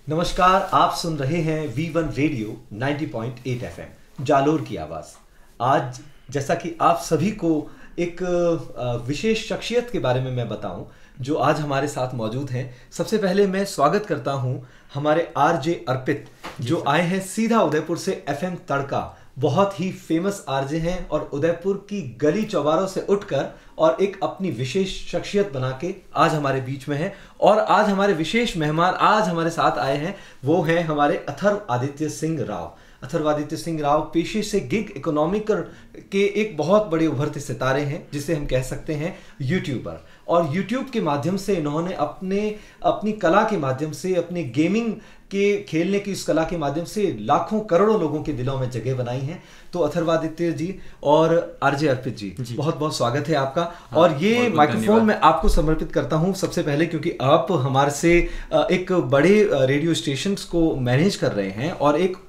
नमस्कार, आप सुन रहे हैं V1 रेडियो 90.8 FM जालोर की आवाज़। आज जैसा कि आप सभी को एक विशेष शख्सियत के बारे में मैं बताऊं जो आज हमारे साथ मौजूद हैं। सबसे पहले मैं स्वागत करता हूं हमारे आरजे अर्पित जो आए हैं सीधा उदयपुर से FM तड़का। बहुत ही फेमस आरजे हैं और उदयपुर की गली चौबारों से उठकर और एक अपनी विशेष शख्सियत बना के आज हमारे बीच में है। और आज हमारे विशेष मेहमान आज हमारे साथ आए हैं, वो हैं हमारे अथर्व आदित्य सिंह राव। अथर्व आदित्य सिंह राव पेशे से गिग इकोनॉमिकर के एक बहुत बड़े उभरते सितारे हैं, जिसे हम कह सकते हैं यूट्यूबर। और यूट्यूब के माध्यम से इन्होंने अपनी कला के माध्यम से, अपने गेमिंग के खेलने की इस कला के माध्यम से लाखों करोड़ों लोगों के दिलों में जगह बनाई है। तो अथर्वादित्य जी और आरजे अर्पित जी बहुत बहुत स्वागत है आपका। और ये माइक्रोफोन मैं आपको समर्पित करता हूं सबसे पहले, क्योंकि आप हमारे से एक बड़े रेडियो स्टेशंस को मैनेज कर रहे हैं और एक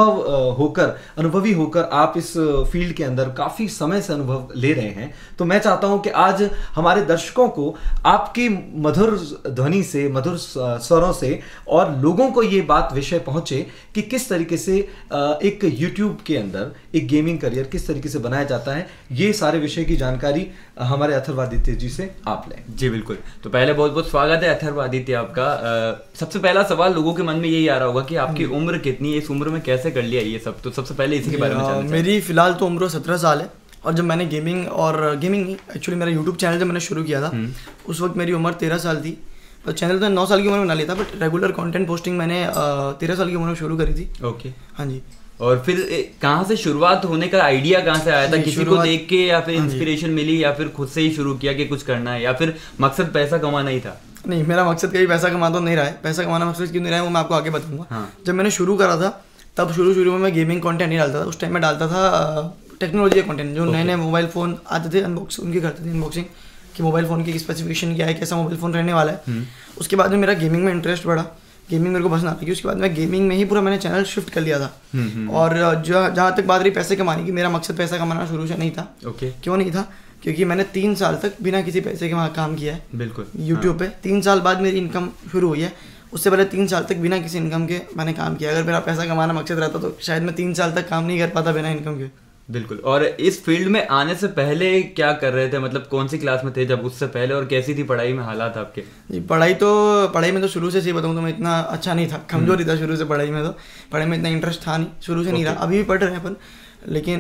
अनुभवी होकर आप इस फील्ड के अंदर काफी समय से अनुभव ले रहे हैं। तो मैं चाहता हूं कि आज हमारे दर्शकों को आपकी मधुर ध्वनि से, मधुर स्वरों से और लोगों को ये बात विषय पहुंचे कि किस तरीके से एक यूट्यूब के अंदर एक गेमिंग करियर किस तरीके से बनाया जाता है। ये सारे विषय की जानकारी हमारे अथर्वादित्य जी से आप लें। जी बिल्कुल। तो पहले बहुत बहुत स्वागत है अथर्वादित्य आपका। सबसे पहला सवाल लोगों के मन में यही आ रहा होगा कि आपकी उम्र कितनी है, इस उम्र में कैसे कर लिया ये सब। तो सबसे पहले इसी के बारे में जानना चाहिए। मेरी फिलहाल तो उम्र 17 साल है और जब मैंने गेमिंग नहीं, एक्चुअली मेरा यूट्यूब चैनल जब मैंने शुरू किया था उस वक्त मेरी उम्र 13 साल थी। तो चैनल तो 9 साल की उम्र में बना लिया था, बट रेगुलर कंटेंट पोस्टिंग मैंने 13 साल की उम्र में शुरू करी थी। ओके, हाँ जी। और फिर कहाँ से शुरुआत होने का आइडिया कहाँ से आया था? किसी को देख के या फिर इंस्पिरेशन मिली या फिर खुद से ही शुरू किया कि कुछ करना है, या फिर मकसद पैसा कमाना ही था? नहीं, मेरा मकसद कभी पैसा कमाना तो नहीं रहा है। पैसा कमाना मकसद क्यों नहीं रहा है वो मैं आपको आगे बताऊंगा। जब मैंने शुरू करा था तब शुरू में मैं गेमिंग कंटेंट नहीं डालता था। उस टाइम में डालता था टेक्नोलॉजी का कंटेंट, जो नए मोबाइल फ़ोन आते थे अनबॉक्सिंग उनकी करते थे, अनबॉक्सिंग कि मोबाइल फ़ोन की स्पेसिफिकेशन क्या है, कैसा मोबाइल फ़ोन रहने वाला है। उसके बाद में मेरा गेमिंग में इंटरेस्ट बढ़ा, गेमिंग मेरे को पसंद आती है। उसके बाद मैं गेमिंग में ही पूरा मैंने चैनल शिफ्ट कर लिया था। और जहाँ तक बात रही पैसे कमाने की, मेरा मकसद पैसा कमाना शुरू से नहीं था। क्यों नहीं था? क्योंकि मैंने 3 साल तक बिना किसी पैसे के वहाँ काम किया है। बिल्कुल, यूट्यूब पे 3 साल बाद मेरी इनकम शुरू हुई है। उससे पहले 3 साल तक बिना किसी इनकम के मैंने काम किया। अगर मेरा पैसा कमाना मकसद रहता तो शायद मैं 3 साल तक काम नहीं कर पाता बिना इनकम के। बिल्कुल। और इस फील्ड में आने से पहले क्या कर रहे थे, मतलब कौन सी क्लास में थे जब उससे पहले, और कैसी थी पढ़ाई में हालात आपके? जी, पढ़ाई में तो शुरू से सही बताऊँ तो मैं इतना अच्छा नहीं था, कमजोरी था शुरू से पढ़ाई में। तो पढ़ाई में इतना इंटरेस्ट था नहीं, शुरू से नहीं रहा। अभी भी पढ़ रहे हैं अपन, लेकिन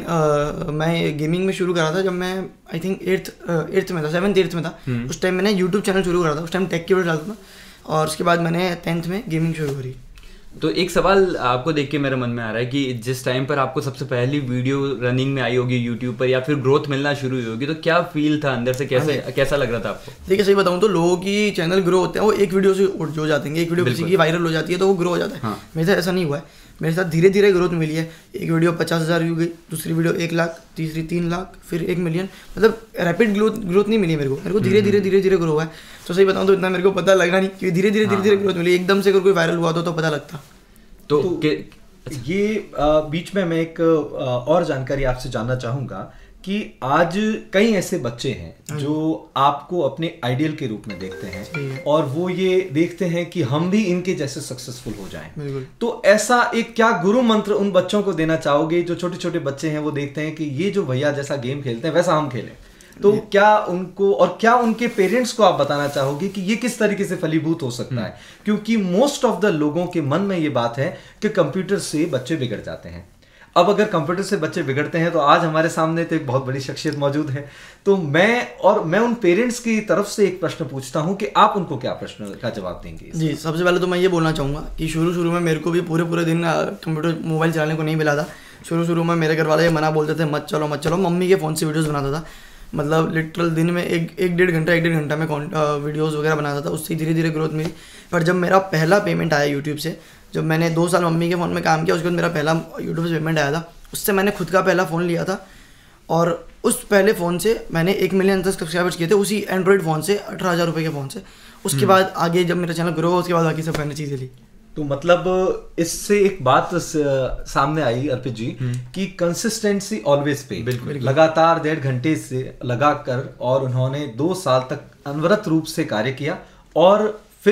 मैं गेमिंग में शुरू करा था जब मैं आई थिंक 8th में था, 7th 8th में था। उस टाइम मैंने यूट्यूब चैनल शुरू करा था। उस टाइम टेक की वीडियो डालता था और उसके बाद मैंने 10th में गेमिंग शुरू करी। तो एक सवाल आपको देख के मेरे मन में आ रहा है कि जिस टाइम पर आपको सबसे पहली वीडियो रनिंग में आई होगी यूट्यूब पर, या फिर ग्रोथ मिलना शुरू हुई होगी, तो क्या फील था अंदर से, कैसा लग रहा था आपको? देखिए, सही बताऊं तो लोगों की चैनल ग्रो होते हैं वो एक वीडियो से हो जाते हैं। एक वीडियो किसी की वायरल हो जाती है तो वो ग्रो हो जाता है। मेरे साथ ऐसा नहीं हुआ है। मेरे साथ धीरे धीरे ग्रोथ मिली है। एक वीडियो 50,000 व्यू गई, दूसरी वीडियो 1 लाख, तीसरी 3 लाख, फिर 1 मिलियन। मतलब रैपिड ग्रोथ नहीं मिली मेरे को धीरे धीरे ग्रो हुआ है। तो सही बताऊं तो इतना मेरे को पता लगा नहीं कि धीरे धीरे ग्रोथ मिली। एकदम से अगर कोई वायरल हुआ तो पता लगता। तो ये बीच में मैं एक और जानकारी आपसे जानना चाहूंगा कि आज कई ऐसे बच्चे हैं जो आपको अपने आइडियल के रूप में देखते हैं और वो ये देखते हैं कि हम भी इनके जैसे सक्सेसफुल हो जाएं। तो ऐसा एक क्या गुरु मंत्र उन बच्चों को देना चाहोगे जो छोटे छोटे बच्चे हैं, वो देखते हैं कि ये जो भैया जैसा गेम खेलते हैं वैसा हम खेलें? तो क्या उनको और क्या उनके पेरेंट्स को आप बताना चाहोगे कि ये किस तरीके से फलीभूत हो सकता है? क्योंकि मोस्ट ऑफ द लोगों के मन में ये बात है कि कंप्यूटर से बच्चे बिगड़ जाते हैं। अब अगर कंप्यूटर से बच्चे बिगड़ते हैं तो आज हमारे सामने तो एक बहुत बड़ी शख्सियत मौजूद है। तो मैं उन पेरेंट्स की तरफ से एक प्रश्न पूछता हूं कि आप उनको क्या प्रश्न का जवाब देंगे? जी, सबसे पहले तो मैं ये बोलना चाहूँगा कि शुरू में मेरे को भी पूरे दिन कंप्यूटर मोबाइल चलाने को नहीं मिला था। शुरू में मेरे घर वाले ये मना बोलते थे मत चलो। मम्मी के फ़ोन से वीडियोज़ बनाता था। मतलब लिटरल दिन में एक डेढ़ घंटा में वीडियोस वगैरह बनाता था। उससे धीरे धीरे ग्रोथ मिली। पर जब मेरा पहला पेमेंट आया यूट्यूब से, जब मैंने 2 साल मम्मी के फ़ोन में काम किया, उसके बाद मेरा पहला यूट्यूब से पेमेंट आया था। उससे मैंने खुद का पहला फ़ोन लिया था और उस पहले फ़ोन से मैंने 1 मिलियन तक सब्सक्राइबर्स किए थे, उसी एंड्रॉयड फ़ोन से, 18,000 रुपये के फ़ोन से। उसके बाद आगे जब मेरा चैनल ग्रो हुआ उसके बाद बाकी सब मैंने चीज़ें ली। तो मतलब इससे एक बात सामने आई अर्पित जी कि कंसिस्टेंसी ऑलवेज पे। बिल्कुल, लगातार 1.5 घंटे से लगाकर और उन्होंने 2 साल तक अनवरत रूप से कार्य किया और फिर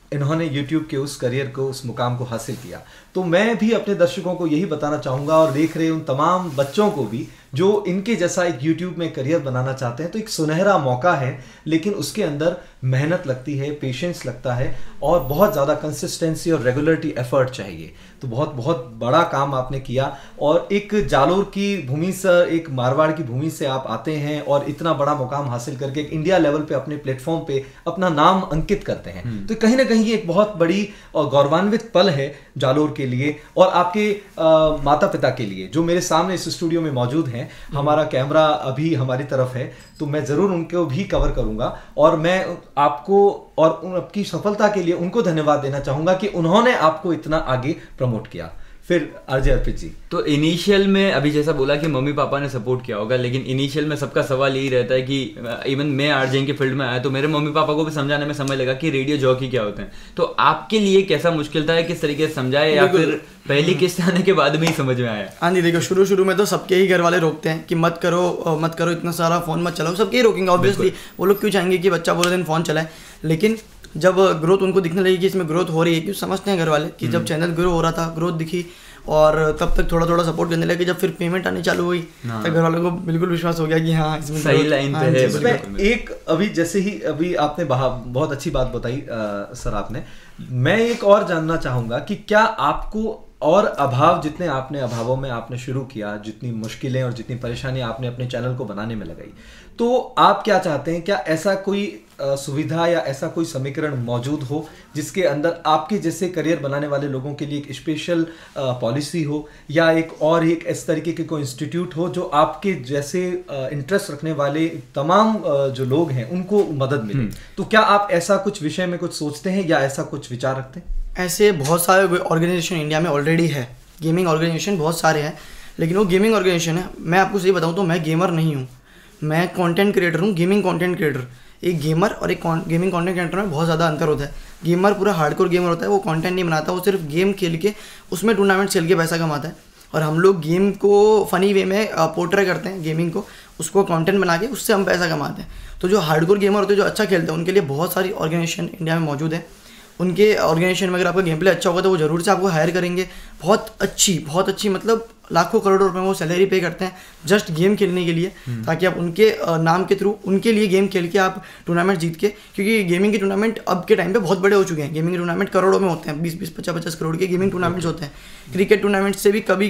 इन्होंने YouTube के उस करियर को, उस मुकाम को हासिल किया। तो मैं भी अपने दर्शकों को यही बताना चाहूँगा और देख रहे उन तमाम बच्चों को भी जो इनके जैसा एक YouTube में करियर बनाना चाहते हैं, तो एक सुनहरा मौका है, लेकिन उसके अंदर मेहनत लगती है, पेशेंस लगता है और बहुत ज़्यादा कंसिस्टेंसी और रेगुलरिटी एफर्ट चाहिए। तो बहुत बहुत बड़ा काम आपने किया और एक जालोर की भूमि से, एक मारवाड़ की भूमि से आप आते हैं और इतना बड़ा मुकाम हासिल करके एक इंडिया लेवल पे अपने प्लेटफॉर्म पे अपना नाम अंकित करते हैं। तो कहीं ना कहीं एक बहुत बड़ी और गौरवान्वित पल है जालोर के लिए और आपके माता पिता के लिए, जो मेरे सामने इस स्टूडियो में मौजूद हैं। हमारा कैमरा अभी हमारी तरफ है, तो मैं ज़रूर उनको भी कवर करूंगा और मैं आपको और आपकी सफलता के लिए उनको धन्यवाद देना चाहूंगा कि उन्होंने आपको इतना आगे प्रमोट किया। फिर आरजे अर्पित जी, तो इनिशियल में अभी जैसा बोला कि मम्मी पापा ने सपोर्ट किया होगा, लेकिन इनिशियल में सबका सवाल यही रहता है कि इवन मैं आरजे के फील्ड में आया तो मेरे मम्मी पापा को भी समझाने में समय लगा कि रेडियो जॉकी क्या होते हैं। तो आपके लिए कैसा मुश्किल था, किस तरीके से समझाए, या फिर पहली किस्त आने के बाद में ही समझ में आया? हाँ जी, देखो शुरू में तो सबके ही घर वाले रोकते हैं कि मत करो इतना सारा फ़ोन मत चलाओ, सबके ही रोकेंगे ऑब्वियसली। वो लोग क्यों चाहेंगे कि बच्चा पूरे दिन फ़ोन चलाए, लेकिन जब ग्रोथ उनको दिखने लगी कि इसमें ग्रोथ हो रही है, क्यों समझते हैं घर वाले कि जब चैनल ग्रो हो रहा था, ग्रोथ दिखी और तब तक थोड़ा थोड़ा सपोर्ट करने लगे। जब फिर पेमेंट आनी चालू हुई तो घर वालों को बिल्कुल विश्वास हो गया कि हाँ इसमें सही लाइन पे है। इसमें एक अभी जैसे ही अभी आपने बहुत अच्छी बात बताई सर आपने, मैं एक और जानना चाहूँगा कि क्या आपको और अभाव, जितने आपने अभावों में आपने शुरू किया, जितनी मुश्किलें और जितनी परेशानियां आपने अपने चैनल को बनाने में लगाई, तो आप क्या चाहते हैं, क्या ऐसा कोई सुविधा या ऐसा कोई समीकरण मौजूद हो जिसके अंदर आपके जैसे करियर बनाने वाले लोगों के लिए एक स्पेशल पॉलिसी हो, या एक इस तरीके के कोई इंस्टीट्यूट हो जो आपके जैसे इंटरेस्ट रखने वाले तमाम जो लोग हैं उनको मदद मिले? तो क्या आप ऐसा कुछ विषय में कुछ सोचते हैं या ऐसा कुछ विचार रखते हैं? ऐसे बहुत सारे ऑर्गेनाइजेशन इंडिया में ऑलरेडी है, गेमिंग ऑर्गेनाइजेशन बहुत सारे हैं, लेकिन वो गेमिंग ऑर्गेनाइजेशन है। मैं आपको सही बताऊं तो मैं गेमर नहीं हूं, मैं कंटेंट क्रिएटर हूं, गेमिंग कंटेंट क्रिएटर। एक गेमर और एक गेमिंग कंटेंट क्रिएटर में बहुत ज़्यादा अंतर होता है। गेमर पूरा हार्डकोर गेमर होता है, वो कंटेंट नहीं बनाता, वो सिर्फ गेम खेल के उसमें टूर्नामेंट खेल के पैसा कमाता है। और हम लोग गेम को फ़नी वे में पोर्ट्रे करते हैं, गेमिंग को, उसको कंटेंट बना के उससे हम पैसा कमाते हैं। तो जो हार्डकोर गेमर होते हैं, जो अच्छा खेलते हैं, उनके लिए बहुत सारी ऑर्गेनाइजेशन इंडिया में मौजूद है। उनके ऑर्गेनाइजेशन में अगर आपका गेम प्ले अच्छा होगा तो वो ज़रूर से आपको हायर करेंगे। बहुत अच्छी मतलब लाखों करोड़ों रुपए में वो सैलरी पे करते हैं जस्ट गेम खेलने के लिए, ताकि आप उनके नाम के थ्रू उनके लिए गेम खेल के आप टूर्नामेंट जीत के, क्योंकि गेमिंग के टूर्नामेंट अब के टाइम पे बहुत बड़े हो चुके हैं। गेमिंग के टूर्नामेंट करोड़ों में होते हैं, 20-20, 50-50 करोड़ के गेमिंग टूर्नामेंट्स होते हैं। क्रिकेट टूर्नामेंट से भी कभी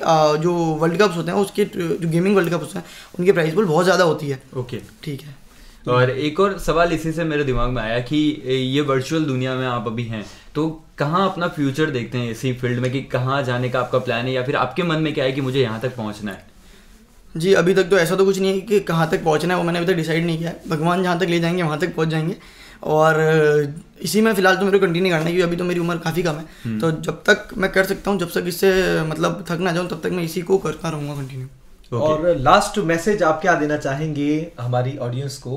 जो वर्ल्ड कप्स होते हैं, उसके जो गेमिंग वर्ल्ड कप होते हैं, उनकी प्राइस पूल बहुत ज़्यादा होती है। ओके, ठीक है। और एक और सवाल इसी से मेरे दिमाग में आया कि ये वर्चुअल दुनिया में आप अभी हैं, तो कहाँ अपना फ्यूचर देखते हैं इसी फील्ड में, कि कहाँ जाने का आपका प्लान है, या फिर आपके मन में क्या है कि मुझे यहाँ तक पहुँचना है? जी, अभी तक तो ऐसा तो कुछ नहीं है कि कहाँ तक पहुँचना है, वो मैंने अभी तक डिसाइड नहीं किया है। भगवान जहाँ तक ले जाएंगे वहाँ तक पहुँच जाएंगे, और इसी में फ़िलहाल तो मेरे को कंटिन्यू करना है, क्योंकि अभी तो मेरी उम्र काफ़ी कम है। तो जब तक मैं कर सकता हूँ, जब तक इससे मतलब थक ना जाऊँ, तब तक मैं इसी को करता रहूँगा कंटिन्यू। और लास्ट मैसेज आप क्या देना चाहेंगे हमारी ऑडियंस को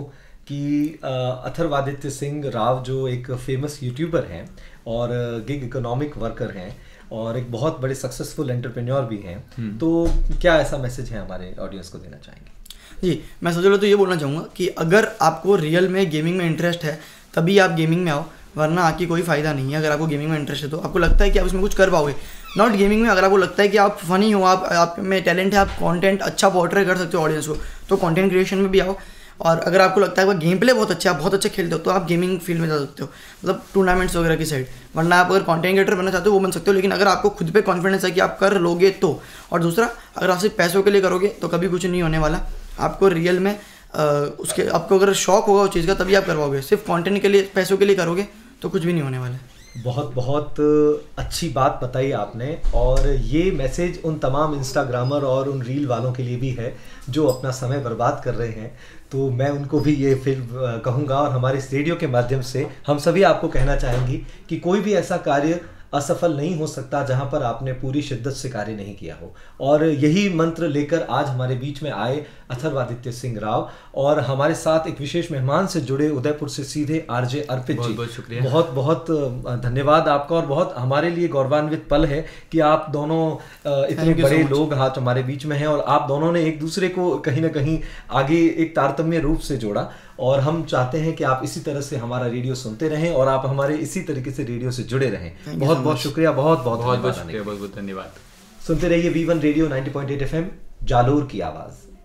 कि अथर्वादित्य सिंह राव जो एक फेमस यूट्यूबर हैं और गिग इकोनॉमिक वर्कर हैं और एक बहुत बड़े सक्सेसफुल एंटरप्रेन्योर भी हैं, तो क्या ऐसा मैसेज है हमारे ऑडियंस को देना चाहेंगे? जी, मैं सबसे पहले तो ये बोलना चाहूँगा कि अगर आपको रियल में गेमिंग में इंटरेस्ट है तभी आप गेमिंग में आओ, वरना आके कोई फ़ायदा नहीं है। अगर आपको गेमिंग में इंटरेस्ट है तो आपको लगता है कि आप इसमें कुछ कर पाओगे, नॉट गेमिंग में, अगर आपको लगता है कि आप फ़नी हो, आप में टैलेंट है, आप कंटेंट अच्छा पोर्ट्रे कर सकते हो ऑडियंस को, तो कंटेंट क्रिएशन में भी आओ। और अगर आपको लगता है गेम प्ले बहुत अच्छा है, आप बहुत अच्छा खेलते हो, तो आप गेमिंग फील्ड में जा सकते हो, मतलब टूर्नामेंट्स वगैरह की साइड। वरना आप अगर कंटेंट क्रिएटर बनना चाहते हो वो बन सकते हो, लेकिन अगर आपको खुद पे कॉन्फिडेंस है कि आप कर लोगे तो। और दूसरा, अगर आप सिर्फ पैसों के लिए करोगे तो कभी कुछ नहीं होने वाला। आपको रियल में आपको अगर शौक होगा उस चीज़ का तभी आप करवाओगे। सिर्फ कंटेंट के लिए, पैसों के लिए करोगे तो कुछ भी नहीं होने वाला है। बहुत अच्छी बात बताई आपने, और ये मैसेज उन तमाम इंस्टाग्रामर और उन रील वालों के लिए भी है जो अपना समय बर्बाद कर रहे हैं। तो मैं उनको भी ये फिर कहूँगा, और हमारे इस रेडियो के माध्यम से हम सभी आपको कहना चाहेंगे कि कोई भी ऐसा कार्य असफल नहीं हो सकता जहां पर आपने पूरी शिद्दत से कार्य नहीं किया हो। और यही मंत्र लेकर आज हमारे बीच में आए अथर्वादित्य सिंह राव, और हमारे साथ एक विशेष मेहमान से जुड़े उदयपुर से सीधे आरजे अर्पित जी। बहुत शुक्रिया, बहुत बहुत धन्यवाद आपका। और बहुत हमारे लिए गौरवान्वित पल है कि आप दोनों इतने बड़े लोग हाथ हमारे बीच में हैं, और आप दोनों ने एक दूसरे को कहीं ना कहीं आगे एक तारतम्य रूप से जोड़ा। और हम चाहते हैं कि आप इसी तरह से हमारा रेडियो सुनते रहें और आप हमारे इसी तरीके से रेडियो से जुड़े रहें। बहुत बहुत शुक्रिया, बहुत बहुत बहुत बहुत शुक्रिया, बहुत बहुत धन्यवाद। सुनते रहिए V1 रेडियो 90.8 FM, जालोर की आवाज़।